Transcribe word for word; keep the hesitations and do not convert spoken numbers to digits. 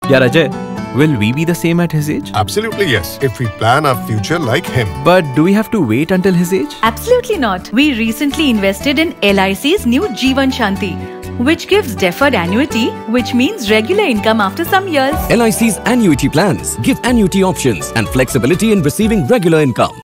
Yeah, Ajay, will we be the same at his age? Absolutely yes, if we plan our future like him. But do we have to wait until his age? Absolutely not. We recently invested in L I C's new Jeevan Shanti, which gives deferred annuity, which means regular income after some years. L I C's annuity plans give annuity options and flexibility in receiving regular income.